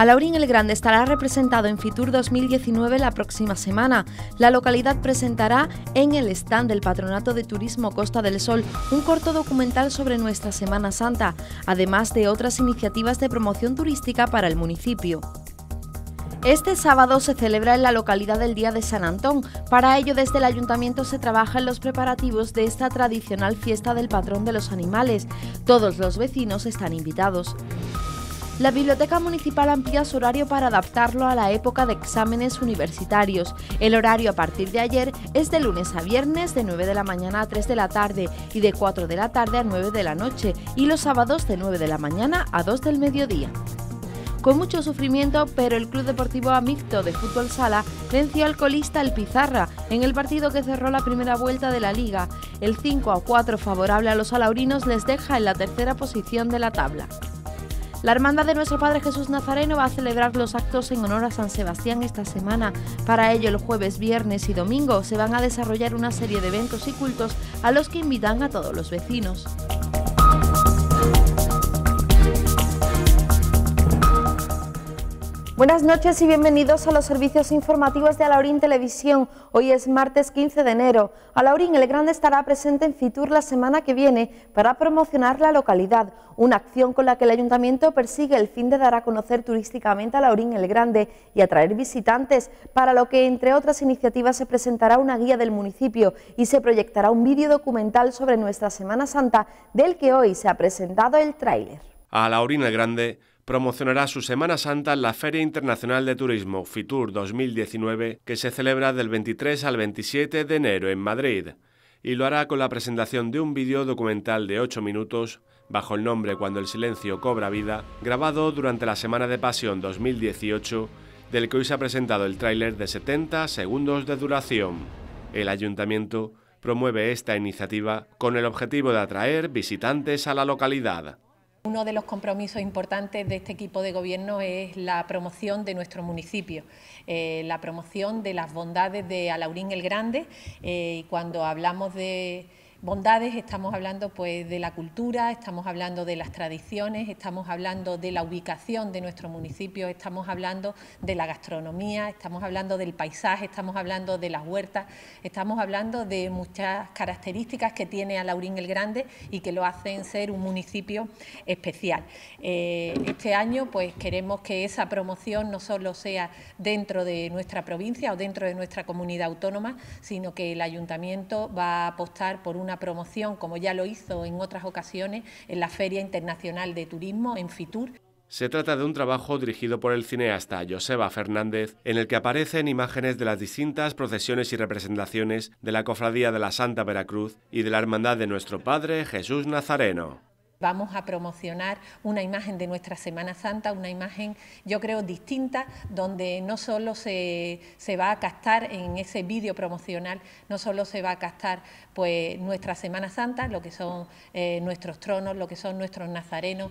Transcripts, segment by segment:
Alaurín el Grande estará representado en Fitur 2019 la próxima semana. La localidad presentará en el stand del Patronato de Turismo Costa del Sol un corto documental sobre nuestra Semana Santa, además de otras iniciativas de promoción turística para el municipio. Este sábado se celebra en la localidad el Día de San Antón. Para ello, desde el Ayuntamiento se trabaja en los preparativos de esta tradicional fiesta del patrón de los animales. Todos los vecinos están invitados. La Biblioteca Municipal amplía su horario para adaptarlo a la época de exámenes universitarios. El horario a partir de ayer es de lunes a viernes de 9 de la mañana a 3 de la tarde y de 4 de la tarde a 9 de la noche, y los sábados de 9 de la mañana a 2 del mediodía. Con mucho sufrimiento, pero el Club Deportivo Amicto de Fútbol Sala venció al colista el Pizarra en el partido que cerró la primera vuelta de la Liga. El 5-4 favorable a los alaurinos les deja en la tercera posición de la tabla. La Hermandad de Nuestro Padre Jesús Nazareno va a celebrar los actos en honor a San Sebastián esta semana. Para ello, el jueves, viernes y domingo se van a desarrollar una serie de eventos y cultos a los que invitan a todos los vecinos. Buenas noches y bienvenidos a los servicios informativos de Alaurín Televisión. Hoy es martes 15 de enero. Alaurín el Grande estará presente en Fitur la semana que viene para promocionar la localidad, una acción con la que el Ayuntamiento persigue el fin de dar a conocer turísticamente a Alaurín el Grande y atraer visitantes, para lo que, entre otras iniciativas, se presentará una guía del municipio y se proyectará un vídeo documental sobre nuestra Semana Santa, del que hoy se ha presentado el tráiler. Alaurín el Grande promocionará su Semana Santa en la Feria Internacional de Turismo Fitur 2019, que se celebra del 23 al 27 de enero en Madrid, y lo hará con la presentación de un vídeo documental de 8 minutos bajo el nombre Cuando el silencio cobra vida, grabado durante la Semana de Pasión 2018, del que hoy se ha presentado el tráiler de 70 segundos de duración. El Ayuntamiento promueve esta iniciativa con el objetivo de atraer visitantes a la localidad. Uno de los compromisos importantes de este equipo de gobierno es la promoción de nuestro municipio, la promoción de las bondades de Alaurín el Grande. Cuando hablamos de bondades estamos hablando pues de la cultura, estamos hablando de las tradiciones, estamos hablando de la ubicación de nuestro municipio, estamos hablando de la gastronomía, estamos hablando del paisaje, estamos hablando de las huertas, estamos hablando de muchas características que tiene Alaurín el Grande y que lo hacen ser un municipio especial. Este año pues queremos que esa promoción no solo sea dentro de nuestra provincia o dentro de nuestra comunidad autónoma, sino que el Ayuntamiento va a apostar por una promoción, como ya lo hizo en otras ocasiones, en la Feria Internacional de Turismo en Fitur. Se trata de un trabajo dirigido por el cineasta Joseba Fernández, en el que aparecen imágenes de las distintas procesiones y representaciones de la Cofradía de la Santa Veracruz y de la Hermandad de Nuestro Padre Jesús Nazareno. Vamos a promocionar una imagen de nuestra Semana Santa, una imagen, yo creo, distinta, donde no solo se va a captar en ese vídeo promocional, no solo se va a captar pues nuestra Semana Santa, lo que son nuestros tronos, lo que son nuestros nazarenos,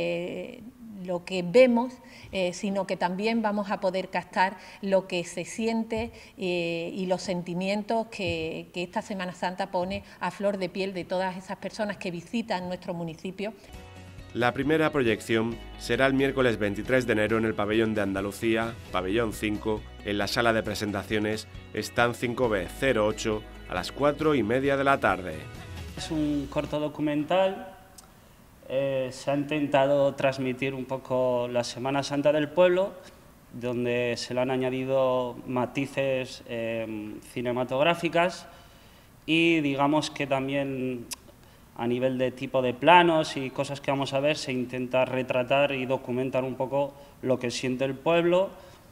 lo que vemos, sino que también vamos a poder captar lo que se siente y los sentimientos que esta Semana Santa pone a flor de piel de todas esas personas que visitan nuestro municipio. La primera proyección será el miércoles 23 de enero en el Pabellón de Andalucía, Pabellón 5, en la sala de presentaciones Stand 5B08 a las 4:30 de la tarde. Es un corto documental. Se ha intentado transmitir un poco la Semana Santa del pueblo, donde se le han añadido matices cinematográficas y digamos que también a nivel de tipo de planos y cosas que vamos a ver se intenta retratar y documentar un poco lo que siente el pueblo.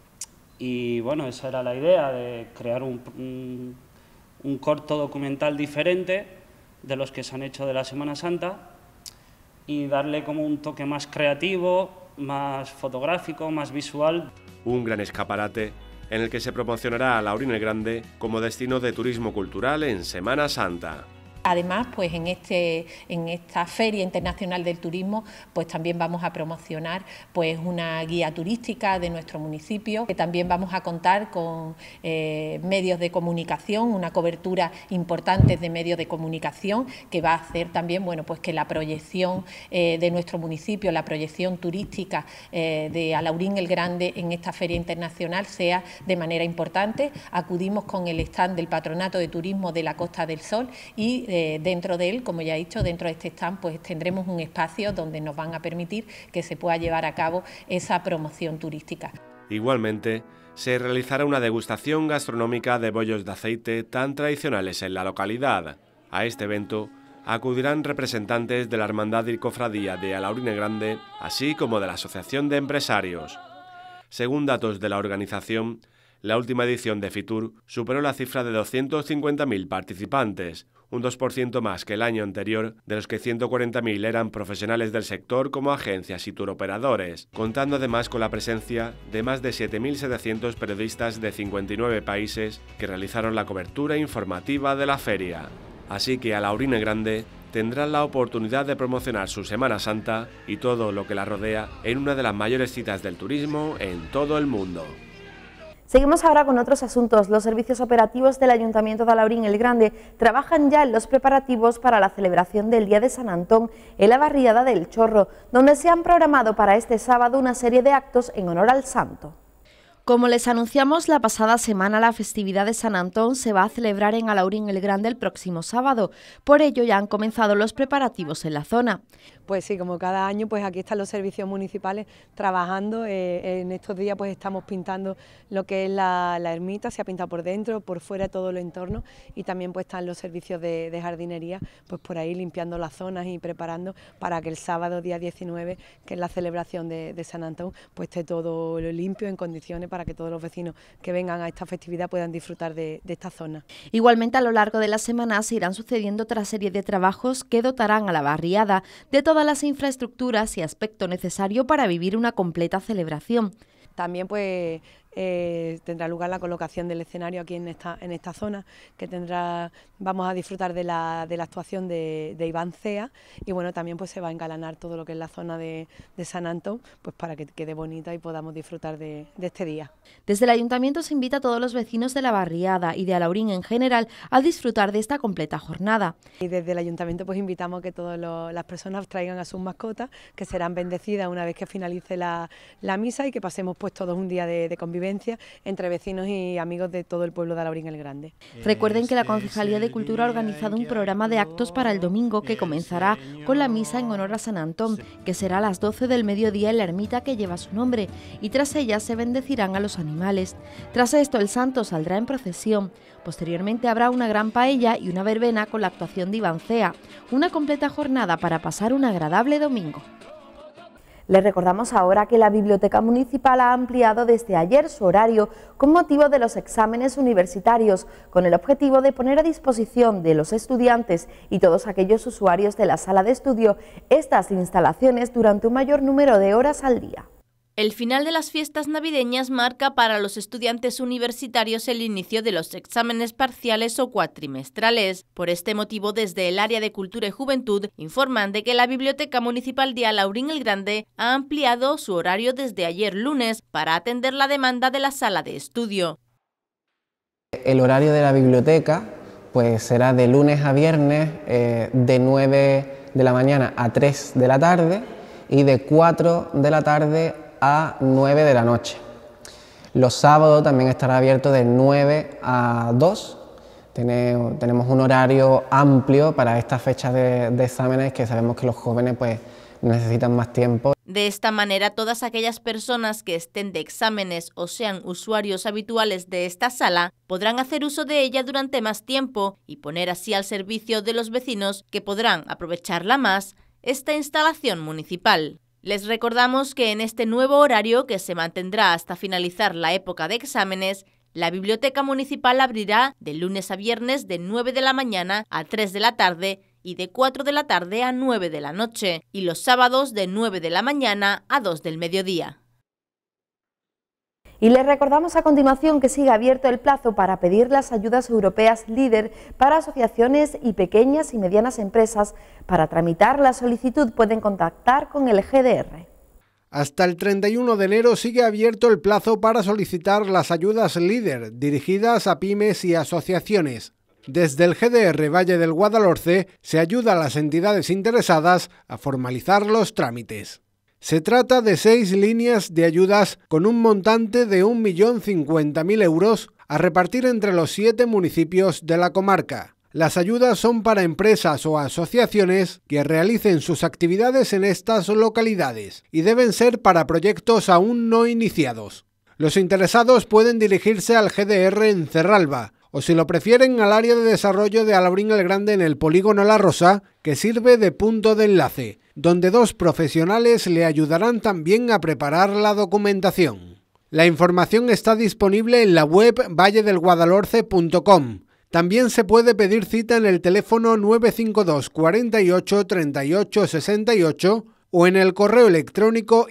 Y bueno, esa era la idea, de crear un corto documental diferente de los que se han hecho de la Semana Santa y darle como un toque más creativo, más fotográfico, más visual. Un gran escaparate en el que se promocionará a Alaurín el Grande como destino de turismo cultural en Semana Santa. Además, pues en esta Feria Internacional del Turismo, pues también vamos a promocionar pues una guía turística de nuestro municipio, que también vamos a contar con medios de comunicación, una cobertura importante de medios de comunicación que va a hacer también, bueno, pues que la proyección de nuestro municipio, la proyección turística de Alhaurín el Grande en esta Feria Internacional sea de manera importante. Acudimos con el stand del Patronato de Turismo de la Costa del Sol y dentro de él, como ya he dicho, dentro de este stand pues tendremos un espacio donde nos van a permitir que se pueda llevar a cabo esa promoción turística. Igualmente, se realizará una degustación gastronómica de bollos de aceite tan tradicionales en la localidad. A este evento acudirán representantes de la Hermandad y Cofradía de Alhaurín el Grande, así como de la Asociación de Empresarios. Según datos de la organización, la última edición de Fitur superó la cifra de 250.000 participantes, un 2% más que el año anterior, de los que 140.000 eran profesionales del sector como agencias y turoperadores, contando además con la presencia de más de 7.700 periodistas de 59 países que realizaron la cobertura informativa de la feria. Así que Alhaurín el Grande tendrá la oportunidad de promocionar su Semana Santa y todo lo que la rodea en una de las mayores citas del turismo en todo el mundo. Seguimos ahora con otros asuntos. Los servicios operativos del Ayuntamiento de Alhaurín el Grande trabajan ya en los preparativos para la celebración del Día de San Antón en la barriada del Chorro, donde se han programado para este sábado una serie de actos en honor al santo. Como les anunciamos la pasada semana, la festividad de San Antón se va a celebrar en Alhaurín el Grande el próximo sábado. Por ello ya han comenzado los preparativos en la zona. Pues sí, como cada año, pues aquí están los servicios municipales trabajando. En estos días pues estamos pintando lo que es la ermita, se ha pintado por dentro, por fuera todo el entorno, y también pues están los servicios de jardinería, pues por ahí limpiando las zonas y preparando para que el sábado día 19, que es la celebración de San Antón, pues esté todo lo limpio, en condiciones para que todos los vecinos que vengan a esta festividad puedan disfrutar de esta zona. Igualmente, a lo largo de la semana se irán sucediendo otra serie de trabajos que dotarán a la barriada de todas las infraestructuras y aspecto necesario para vivir una completa celebración. También pues tendrá lugar la colocación del escenario aquí en esta zona, que vamos a disfrutar de la actuación de Iván Cea, y bueno, también pues se va a engalanar todo lo que es la zona de San Antón, pues para que quede bonita y podamos disfrutar de este día. Desde el Ayuntamiento se invita a todos los vecinos de la barriada y de Alhaurín en general a disfrutar de esta completa jornada. Y desde el Ayuntamiento pues invitamos a que todas las personas traigan a sus mascotas, que serán bendecidas una vez que finalice la misa, y que pasemos pues todos un día de convivencia entre vecinos y amigos de todo el pueblo de Alhaurín el Grande. Recuerden que la Concejalía de Cultura ha organizado un programa de actos para el domingo que comenzará con la misa en honor a San Antón, que será a las 12 del mediodía en la ermita que lleva su nombre, y tras ella se bendecirán a los animales. Tras esto el santo saldrá en procesión. Posteriormente habrá una gran paella y una verbena con la actuación de Iván Cea, una completa jornada para pasar un agradable domingo. Les recordamos ahora que la Biblioteca Municipal ha ampliado desde ayer su horario con motivo de los exámenes universitarios, con el objetivo de poner a disposición de los estudiantes y todos aquellos usuarios de la sala de estudio estas instalaciones durante un mayor número de horas al día. El final de las fiestas navideñas marca para los estudiantes universitarios el inicio de los exámenes parciales o cuatrimestrales. Por este motivo, desde el área de Cultura y Juventud informan de que la Biblioteca Municipal de Alhaurín el Grande ha ampliado su horario desde ayer lunes para atender la demanda de la sala de estudio. El horario de la biblioteca pues será de lunes a viernes de 9 de la mañana a 3 de la tarde y de 4 de la tarde a 9 de la noche. Los sábados también estará abierto de 9 a 2. Tenemos un horario amplio para esta fecha de exámenes, que sabemos que los jóvenes pues necesitan más tiempo. De esta manera, todas aquellas personas que estén de exámenes o sean usuarios habituales de esta sala podrán hacer uso de ella durante más tiempo y poner así al servicio de los vecinos, que podrán aprovecharla más, esta instalación municipal. Les recordamos que en este nuevo horario, que se mantendrá hasta finalizar la época de exámenes, la Biblioteca Municipal abrirá de lunes a viernes de 9 de la mañana a 3 de la tarde y de 4 de la tarde a 9 de la noche, y los sábados de 9 de la mañana a 2 del mediodía. Y les recordamos a continuación que sigue abierto el plazo para pedir las ayudas europeas LEADER para asociaciones y pequeñas y medianas empresas. Para tramitar la solicitud pueden contactar con el GDR. Hasta el 31 de enero sigue abierto el plazo para solicitar las ayudas LEADER dirigidas a pymes y asociaciones. Desde el GDR Valle del Guadalhorce se ayuda a las entidades interesadas a formalizar los trámites. Se trata de 6 líneas de ayudas con un montante de 1.050.000 euros a repartir entre los 7 municipios de la comarca. Las ayudas son para empresas o asociaciones que realicen sus actividades en estas localidades y deben ser para proyectos aún no iniciados. Los interesados pueden dirigirse al GDR en Cerralba o, si lo prefieren, al área de desarrollo de Alaurín el Grande en el polígono La Rosa, que sirve de punto de enlace, donde 2 profesionales le ayudarán también a preparar la documentación. La información está disponible en la web valledelguadalhorce.com. También se puede pedir cita en el teléfono 952 48 38 68 o en el correo electrónico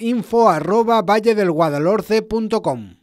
info@valledelguadalhorce.com.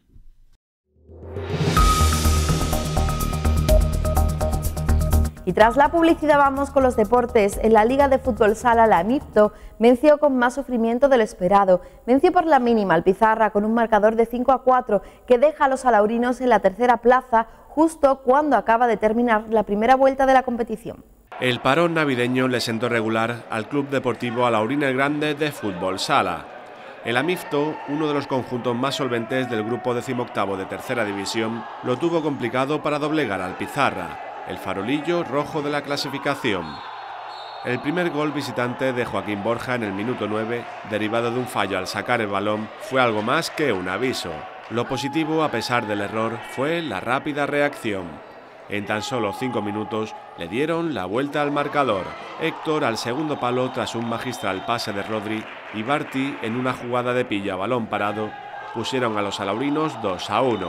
Y tras la publicidad vamos con los deportes. En la Liga de Fútbol Sala, la Mifto venció con más sufrimiento de lo esperado. Venció por la mínima al Pizarra con un marcador de 5-4 que deja a los alaurinos en la tercera plaza justo cuando acaba de terminar la primera vuelta de la competición. El parón navideño le sentó regular al Club Deportivo Alaurín el Grande de Fútbol Sala. El Amifto, uno de los conjuntos más solventes del grupo 18º de tercera división, lo tuvo complicado para doblegar al Pizarra, el farolillo rojo de la clasificación. El primer gol visitante de Joaquín Borja en el minuto 9, derivado de un fallo al sacar el balón, fue algo más que un aviso. Lo positivo, a pesar del error, fue la rápida reacción. En tan solo 5 minutos le dieron la vuelta al marcador. Héctor al segundo palo tras un magistral pase de Rodri y Barti en una jugada de pilla a balón parado pusieron a los alaurinos 2-1.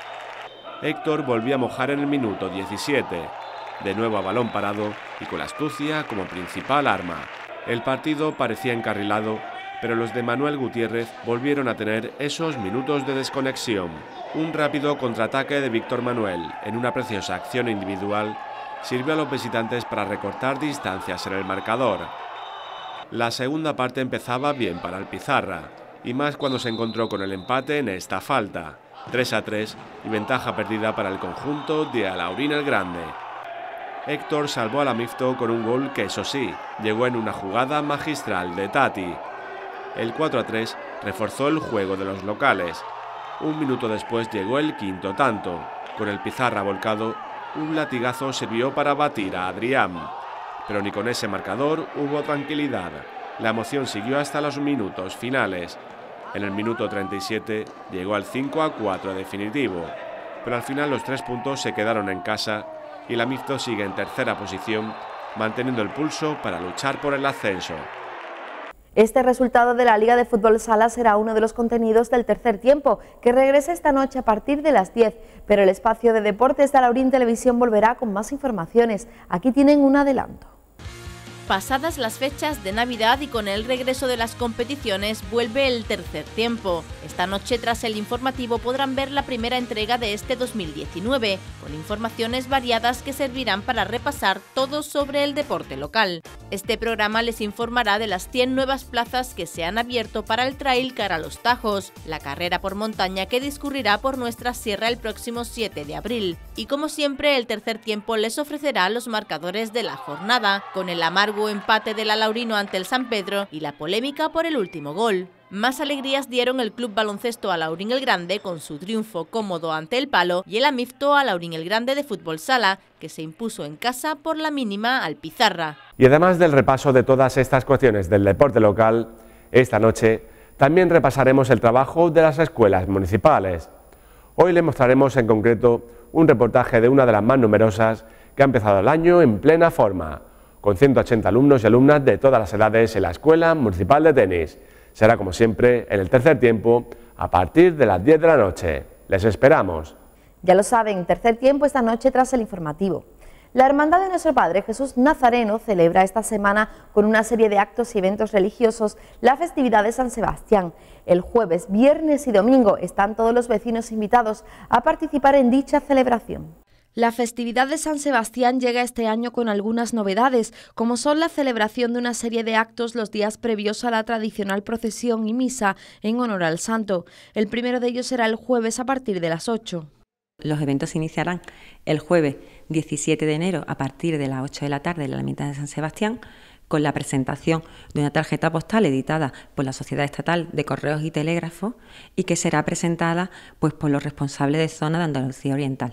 Héctor volvió a mojar en el minuto 17, de nuevo a balón parado y con la astucia como principal arma. El partido parecía encarrilado, pero los de Manuel Gutiérrez volvieron a tener esos minutos de desconexión. Un rápido contraataque de Víctor Manuel en una preciosa acción individual sirvió a los visitantes para recortar distancias en el marcador. La segunda parte empezaba bien para el Pizarra, y más cuando se encontró con el empate en esta falta. 3-3 y ventaja perdida para el conjunto de Alaurín el Grande. Héctor salvó al Amifto con un gol que, eso sí, llegó en una jugada magistral de Tati. El 4-3 reforzó el juego de los locales. Un minuto después llegó el quinto tanto. Con el Pizarra volcado, un latigazo sirvió para batir a Adrián. Pero ni con ese marcador hubo tranquilidad. La emoción siguió hasta los minutos finales. En el minuto 37 llegó al 5-4 definitivo, pero al final los 3 puntos se quedaron en casa y el Amifto sigue en tercera posición, manteniendo el pulso para luchar por el ascenso. Este resultado de la Liga de Fútbol Sala será uno de los contenidos del tercer tiempo, que regresa esta noche a partir de las 10, pero el espacio de deportes de Alaurín Televisión volverá con más informaciones. Aquí tienen un adelanto. Pasadas las fechas de Navidad y con el regreso de las competiciones, vuelve el tercer tiempo. Esta noche, tras el informativo, podrán ver la primera entrega de este 2019, con informaciones variadas que servirán para repasar todo sobre el deporte local. Este programa les informará de las 100 nuevas plazas que se han abierto para el Trail Cara a los Tajos, la carrera por montaña que discurrirá por nuestra sierra el próximo 7 de abril. Y como siempre, el tercer tiempo les ofrecerá los marcadores de la jornada, con el amargo empate del alaurino ante el San Pedro y la polémica por el último gol. Más alegrías dieron el Club Baloncesto Alaurín el Grande con su triunfo cómodo ante el Palo y el Amifto Alaurín el Grande de Fútbol Sala, que se impuso en casa por la mínima al Pizarra. Y además del repaso de todas estas cuestiones del deporte local, esta noche también repasaremos el trabajo de las escuelas municipales. Hoy les mostraremos en concreto un reportaje de una de las más numerosas que ha empezado el año en plena forma, con 180 alumnos y alumnas de todas las edades en la Escuela Municipal de Tenis. Será como siempre en el tercer tiempo a partir de las 10 de la noche. Les esperamos. Ya lo saben, tercer tiempo esta noche tras el informativo. La Hermandad de Nuestro Padre Jesús Nazareno celebra esta semana con una serie de actos y eventos religiosos la festividad de San Sebastián. El jueves, viernes y domingo están todos los vecinos invitados a participar en dicha celebración. La festividad de San Sebastián llega este año con algunas novedades, como son la celebración de una serie de actos los días previos a la tradicional procesión y misa en honor al santo. El primero de ellos será el jueves a partir de las 8. Los eventos se iniciarán el jueves 17 de enero a partir de las 8 de la tarde en la ermita de San Sebastián, con la presentación de una tarjeta postal editada por la Sociedad Estatal de Correos y Telégrafos y que será presentada por los responsables de zona de Andalucía Oriental.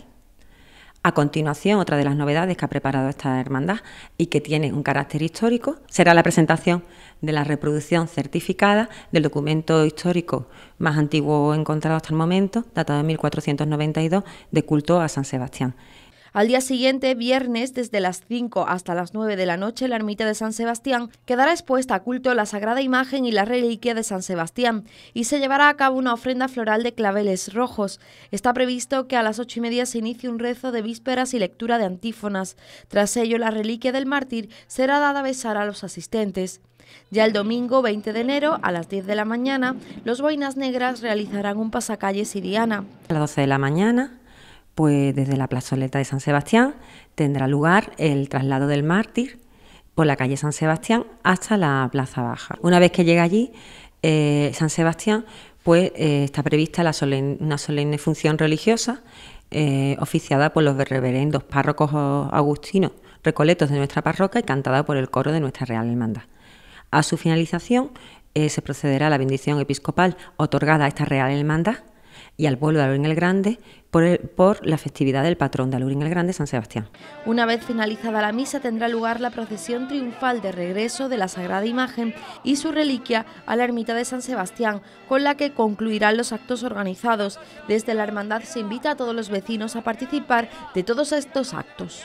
A continuación, otra de las novedades que ha preparado esta hermandad y que tiene un carácter histórico será la presentación de la reproducción certificada del documento histórico más antiguo encontrado hasta el momento, datado de 1492, de culto a San Sebastián. Al día siguiente, viernes, desde las 5 hasta las 9 de la noche, en la ermita de San Sebastián quedará expuesta a culto la sagrada imagen y la reliquia de San Sebastián y se llevará a cabo una ofrenda floral de claveles rojos. Está previsto que a las 8:30 se inicie un rezo de vísperas y lectura de antífonas. Tras ello, la reliquia del mártir será dada a besar a los asistentes. Ya el domingo 20 de enero, a las 10 de la mañana, los Boinas Negras realizarán un pasacalle siriana. A las 12 de la mañana, pues desde la plazoleta de San Sebastián tendrá lugar el traslado del mártir por la calle San Sebastián hasta la Plaza Baja. Una vez que llega allí, San Sebastián, está prevista una solemne función religiosa oficiada por los reverendos párrocos agustinos recoletos de nuestra parroquia y cantada por el coro de nuestra Real Hermandad. A su finalización se procederá a la bendición episcopal otorgada a esta Real Hermandad y al pueblo de Alaurín el Grande por la festividad del patrón de Alaurín el Grande, San Sebastián. Una vez finalizada la misa tendrá lugar la procesión triunfal de regreso de la Sagrada Imagen y su reliquia a la ermita de San Sebastián, con la que concluirán los actos organizados. Desde la hermandad se invita a todos los vecinos a participar de todos estos actos.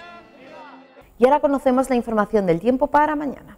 Y ahora conocemos la información del tiempo para mañana.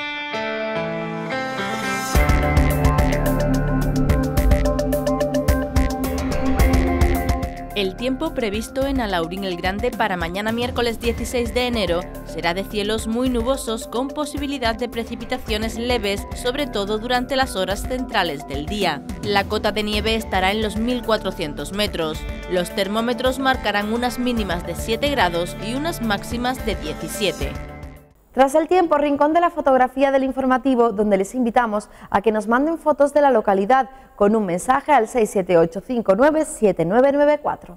El tiempo previsto en Alaurín el Grande para mañana miércoles 16 de enero será de cielos muy nubosos con posibilidad de precipitaciones leves, sobre todo durante las horas centrales del día. La cota de nieve estará en los 1400 metros. Los termómetros marcarán unas mínimas de 7 grados y unas máximas de 17. Tras el tiempo, rincón de la fotografía del informativo, donde les invitamos a que nos manden fotos de la localidad con un mensaje al 678597994.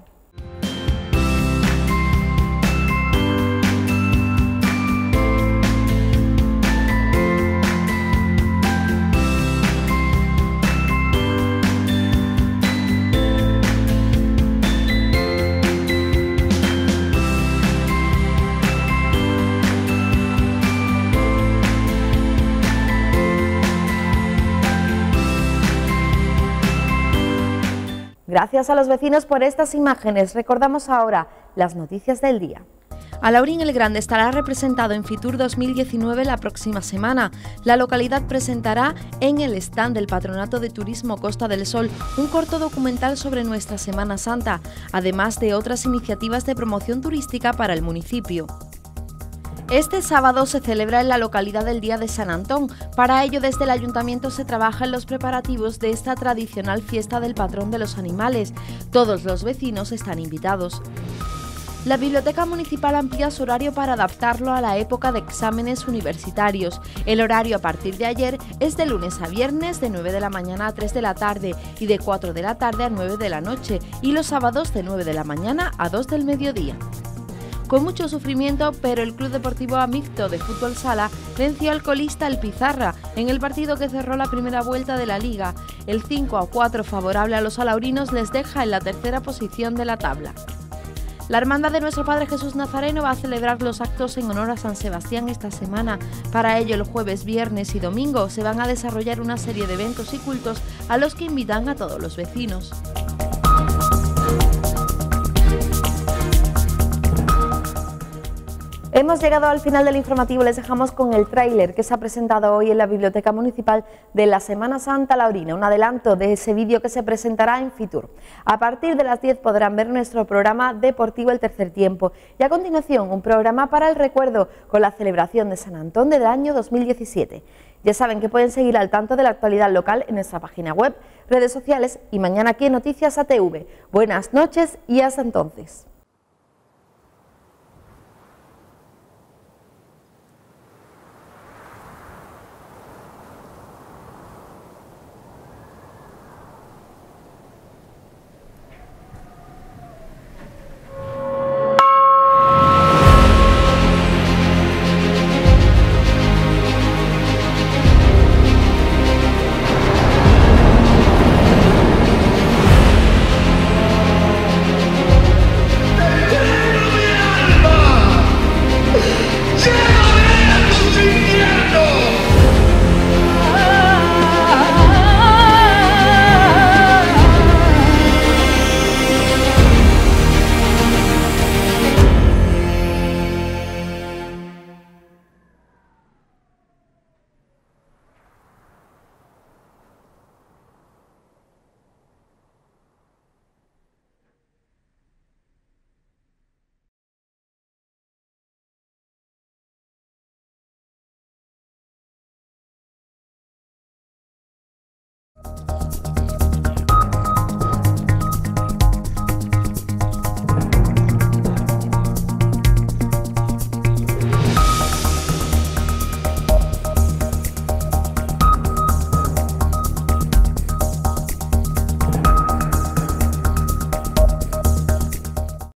Gracias a los vecinos por estas imágenes. Recordamos ahora las noticias del día. Alaurín el Grande estará representado en Fitur 2019 la próxima semana. La localidad presentará en el stand del Patronato de Turismo Costa del Sol un corto documental sobre nuestra Semana Santa, además de otras iniciativas de promoción turística para el municipio. Este sábado se celebra en la localidad el Día de San Antón. Para ello, desde el Ayuntamiento se trabaja en los preparativos de esta tradicional fiesta del patrón de los animales. Todos los vecinos están invitados. La Biblioteca Municipal amplía su horario para adaptarlo a la época de exámenes universitarios. El horario a partir de ayer es de lunes a viernes de 9 de la mañana a 3 de la tarde y de 4 de la tarde a 9 de la noche y los sábados de 9 de la mañana a 2 del mediodía. Con mucho sufrimiento, pero el Club Deportivo Amicto de Fútbol Sala venció al colista el Pizarra en el partido que cerró la primera vuelta de la Liga. El 5-4 favorable a los alaurinos les deja en la tercera posición de la tabla. La Hermandad de Nuestro Padre Jesús Nazareno va a celebrar los actos en honor a San Sebastián esta semana. Para ello, el jueves, viernes y domingo se van a desarrollar una serie de eventos y cultos a los que invitan a todos los vecinos. Hemos llegado al final del informativo, les dejamos con el tráiler que se ha presentado hoy en la Biblioteca Municipal de la Semana Santa Laurina, un adelanto de ese vídeo que se presentará en Fitur. A partir de las 10 podrán ver nuestro programa deportivo El Tercer Tiempo y a continuación un programa para el recuerdo con la celebración de San Antón del año 2017. Ya saben que pueden seguir al tanto de la actualidad local en nuestra página web, redes sociales y mañana aquí en Noticias ATV. Buenas noches y hasta entonces.